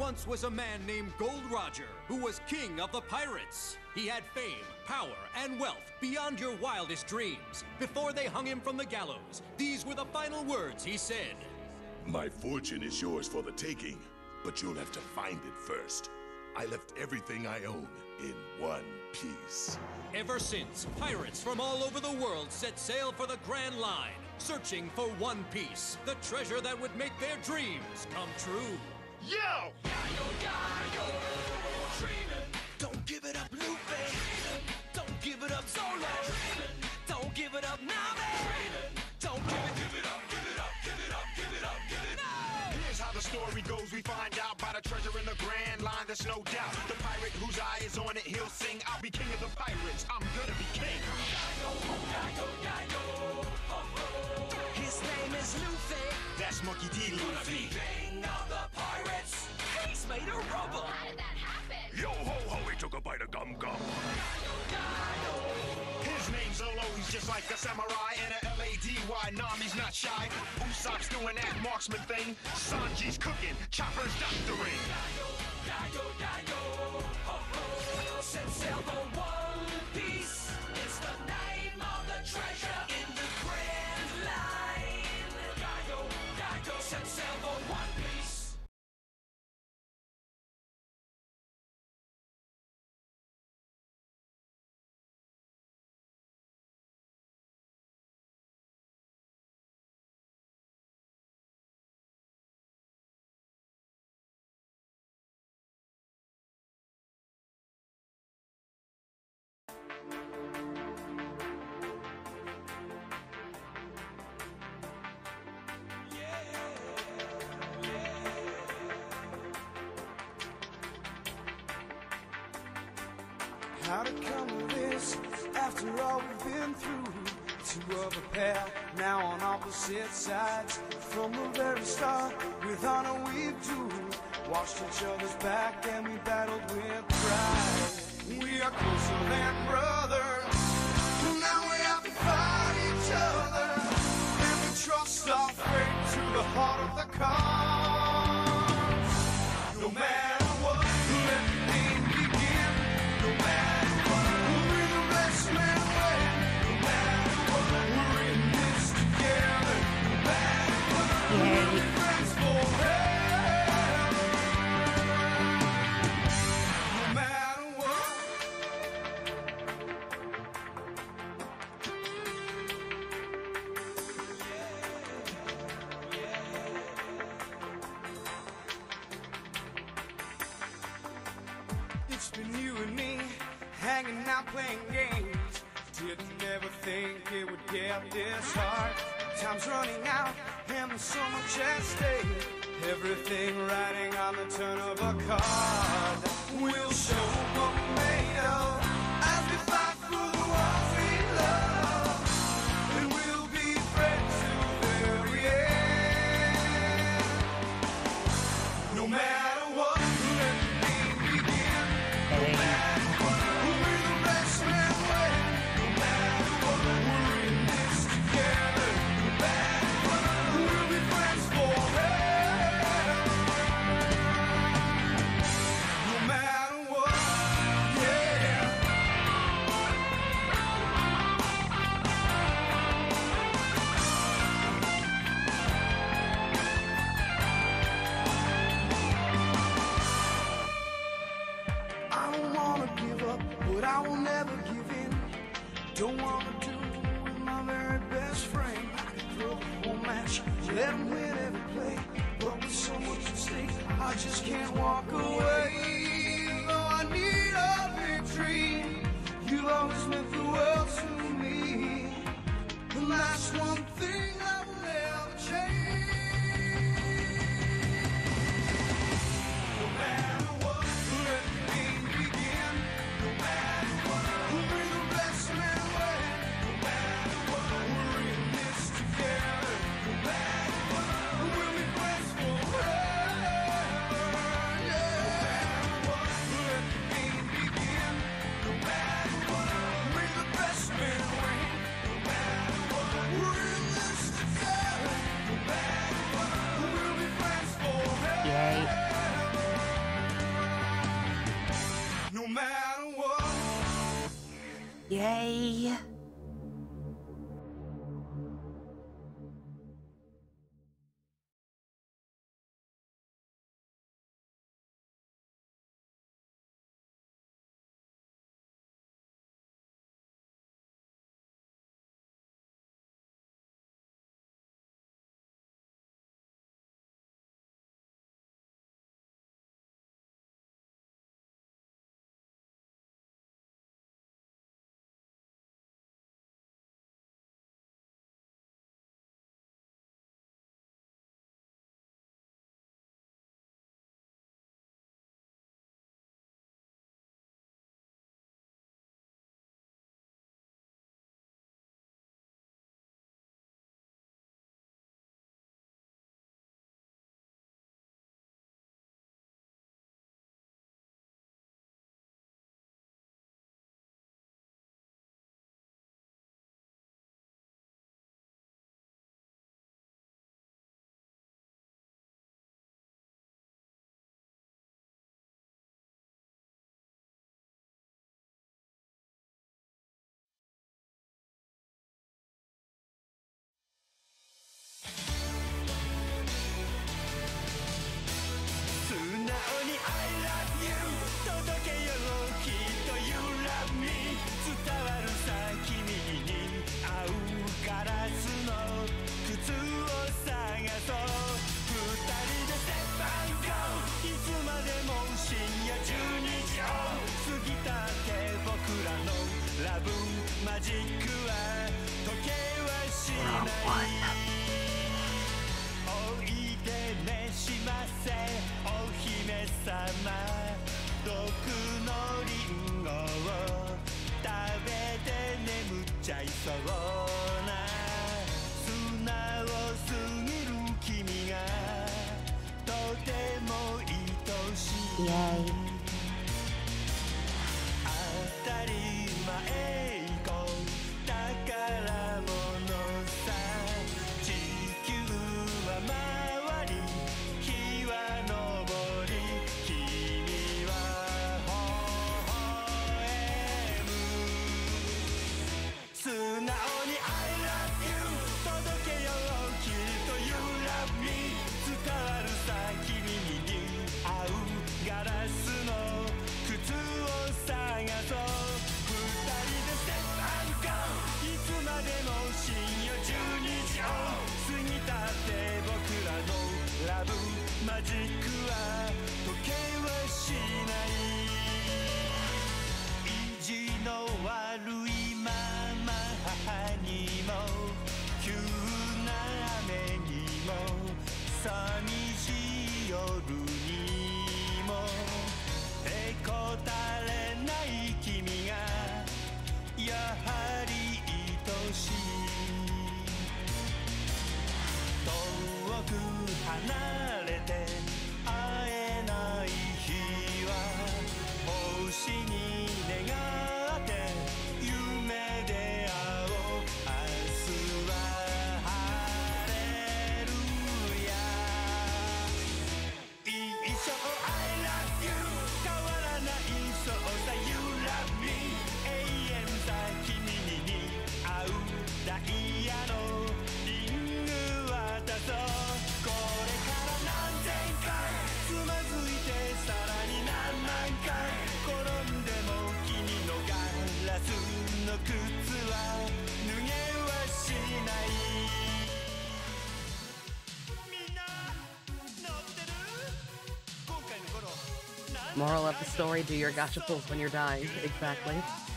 once was a man named Gold Roger, who was king of the pirates. He had fame, power, and wealth beyond your wildest dreams. Before they hung him from the gallows, these were the final words he said. My fortune is yours for the taking, but you'll have to find it first. I left everything I own in one piece. Ever since, pirates from all over the world set sail for the Grand Line, searching for One Piece, the treasure that would make their dreams come true. Yo! Yayo, yayo, dreaming. Don't give it up, Luffy. Don't give it up, Solo. Don't give it up, Nami. Don't give it up, give it up, give it up, give it up, give it up. Here's how the story goes. We find out by the treasure in the Grand Line. There's no doubt. The pirate whose eye is on it, he'll sing. I'll be king of the pirates. I'm gonna be king. Yayo, yayo, yayo, oh, oh. His name is Luffy. That's Monkey D. Luffy. King of the pirates. He's made of rubber. How did that happen? Yo ho ho, he took a bite of gum gum. His name's Zolo. He's just like a samurai and a Lady. Nami's not shy. Usopp's doing that marksman thing. Sanji's cooking. Chopper's doctoring. Yayo, yayo, yayo, oh, oh. Set sail for One Piece. It's the name of the treasure in the Grand Line. Yayo, yayo, set sail for One Piece. How to come to this after all we've been through? Two of a pair, now on opposite sides. From the very start, with honor we drew. Washed each other's back and we battled with pride. We are closer than brothers. Now we have to fight each other. And we trust our fate to the heart of the cause. No matter what, let the game begin. No matter what, we're the best man win. No matter what, we're in this together. No matter what, we'll be friends forever. No matter what. It's been you and me, hanging out playing games. Didn't ever think it would get this hard. Time's running out and there's so much at stake. Everything riding on the turn of a card. We'll show what we're made of as we fight for the ones we love. And we'll be friends till the very end. No matter what, let the game begin. No matter what, we're the best man win. No matter what, we're in this together. No matter what, we'll be friends forever. No matter what, yeah. I don't wanna give up, but I will never give in. Don't wanna do it with my very best friend. I can throw the whole match, let him win every play. But with so much at stake, I just can't walk away. Though I need a victory, you've always meant the world to me. And that's one thing I will never change. No matter what, let the game begin. No matter what, we're the best man win. No matter what, we're in this together. No matter what, we'll be friends forever. Yeah. Yay! Yay. Moral of the story, do your gacha pulls when you're dying. Exactly.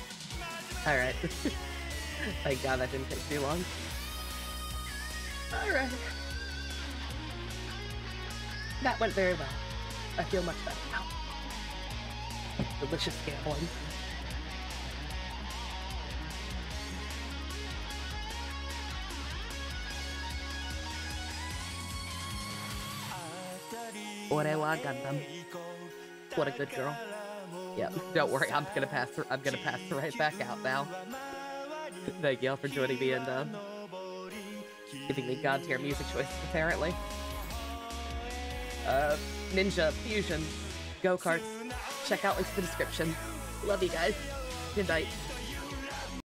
Alright. Thank God that didn't take too long. Alright. That went very well. I feel much better now. Delicious gambling. Orewa Gundam. What a good girl. Yep, don't worry, I'm gonna pass her right back out now. Thank y'all for joining me and giving me god tier music choices apparently. Ninja, Fusion, go-karts. Check out links in the description. Love you guys. Good night.